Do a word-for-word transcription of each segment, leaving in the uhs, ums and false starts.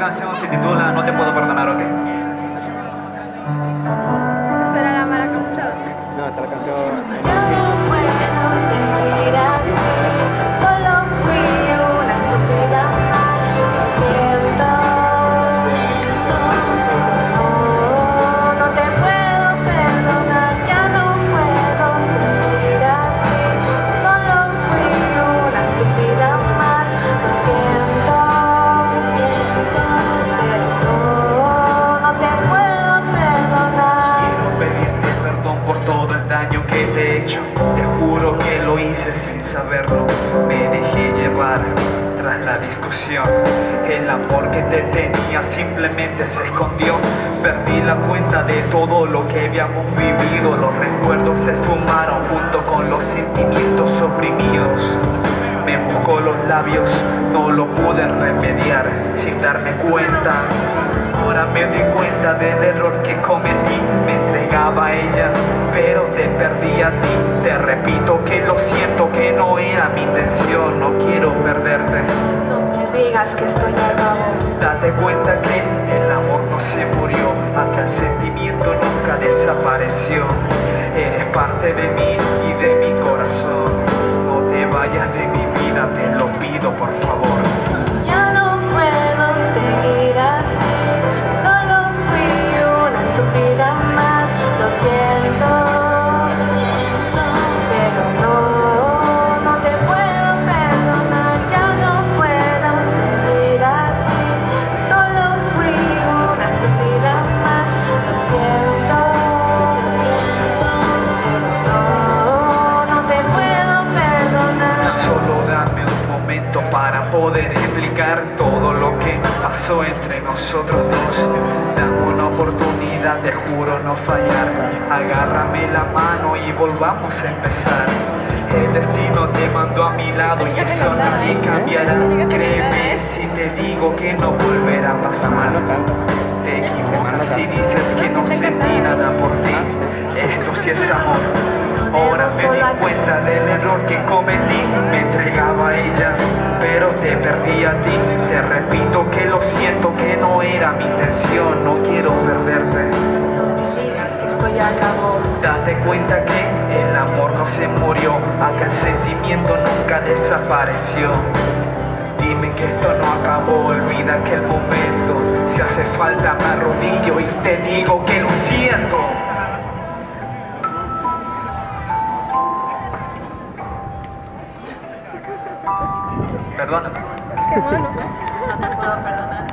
canción se titula No te puedo perdonar, ¿ok? ¿Esa será la maracamucha? No, esta es la canción. Ya no puedo seguir así, solo fui una estúpida más. Siento, siento, no, no te puedo perdonar. Ya no puedo seguir así, solo fui una estúpida más. Lo siento, siento, pero no, no te puedo perdonar. Quiero pedirte perdón por todo el daño que te he hecho. Te juro que lo hice sin saberlo. Me dejé llevar tras la discusión. El amor que te tenía simplemente se escondió. Perdí la cuenta de todo lo que habíamos vivido. Los recuerdos se esfumaron junto con los sentimientos oprimidos. Me buscó los labios, no lo pude remediar sin darme cuenta. Ahora me doy cuenta del error que cometí. Me entregaba a ella, pero te perdí a ti. Te repito que lo siento, que no era mi intención. No quiero perderte. No me digas que estoy acabado. Date cuenta que el amor no se murió, aquel sentimiento nunca desapareció. Eres parte de mí y de mi corazón. No te vayas de mi vida, te lo pido por favor. Ya no puedo seguir así, solo fui una estúpida más. Lo siento, siento, pero no, no te puedo perdonar. Ya no puedo seguir así, solo fui una estúpida más. Lo siento, siento, pero no, no te puedo perdonar. Solo dame un momento para poder explicar todo lo que pasó entre nosotros dos. Dame una oportunidad, te juro no fallar. Agárrame la mano y volvamos a empezar. El destino te mandó a mi lado y eso nadie cambiará. Créeme si te digo que no volverá a pasar. Te equivocas si dices que no sentí nada por ti. Esto sí es amor. Ahora me di cuenta del error que cometí. Me entregaba a ella, pero te perdí a ti. Te repito que lo siento, que no era mi intención. No quiero perderte. No me digas que esto ya acabó. Date cuenta que el amor no se murió, aquel sentimiento nunca desapareció. Dime que esto no acabó, olvida aquel momento. Si hace falta me arrodillo y te digo que lo siento. Perdóname. Qué bueno. No te puedo perdonar.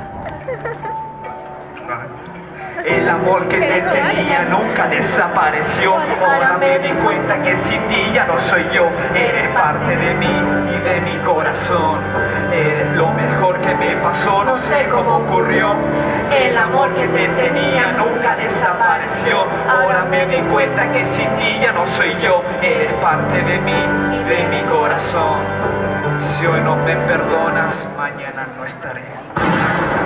El amor que te tenía nunca desapareció. Ahora me di cuenta que sin ti ya no soy yo. Eres parte de mí y de mi corazón. Eres lo mejor que me pasó, no sé cómo ocurrió. El amor que te tenía nunca desapareció. Ahora me di cuenta que sin ti ya no soy yo. Eres parte de mí y de mi corazón. Si hoy no me perdonas, mañana no estaré.